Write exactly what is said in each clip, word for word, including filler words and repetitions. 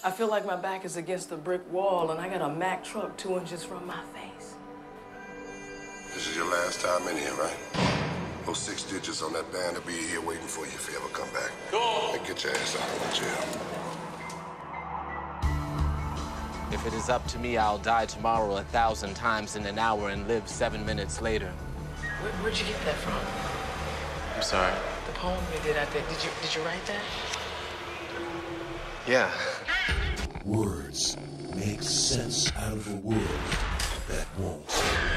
I feel like my back is against a brick wall and I got a Mack truck two inches from my face. This is your last time in here, right? Those six digits on that band will be here waiting for you if you ever come back. Go! Hey, get your ass out of the jail. If it is up to me, I'll die tomorrow a thousand times in an hour and live seven minutes later. Where, where'd you get that from? I'm sorry. The poem you did out there. Did you did you write that? Yeah. Words make sense out of a world that won't.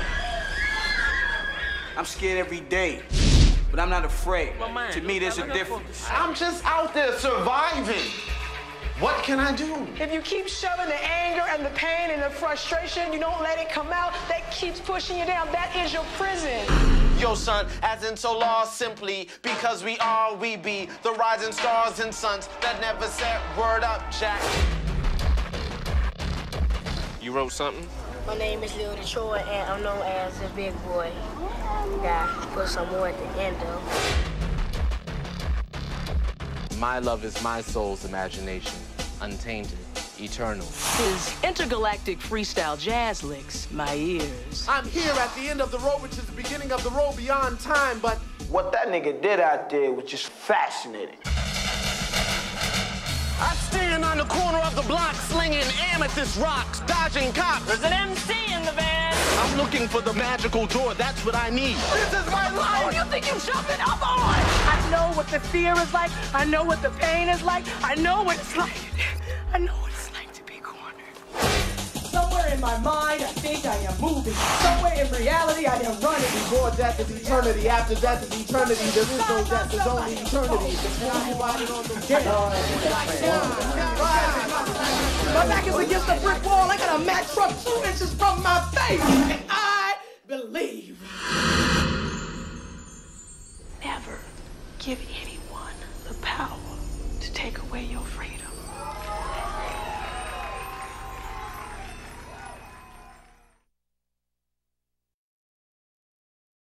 I'm scared every day, but I'm not afraid. To me, there's a difference. I'm just out there surviving. What can I do? If you keep shoving the anger and the pain and the frustration, you don't let it come out, that keeps pushing you down. That is your prison. Yo, son, as in so lost simply because we are, we be the rising stars and suns that never set word up, Jack. You wrote something? My name is Lil Detroit, and I'm known as the big boy. Gotta put some more at the end, though. My love is my soul's imagination, untainted, eternal. His intergalactic freestyle jazz licks my ears. I'm here at the end of the road, which is the beginning of the road beyond time, but What that nigga did out there was just fascinating. I stand on the corner of the block slinging amethyst rocks, dodging cops. There's an M C in the van. I'm looking for the magical door. That's what I need. This is my life. What do you think you're jumping up on? I know what the fear is like. I know what the pain is like. I know what it's like. I know what it's like to be cornered. somewhere in my mind, I think I am moving. Somewhere in reality, I am running. Before death is eternity, after death is eternity. There is no death, there's only eternity. My back is against the brick wall. I got a Mack truck two inches from my face. And I believe. Never give anyone the power to take away your freedom.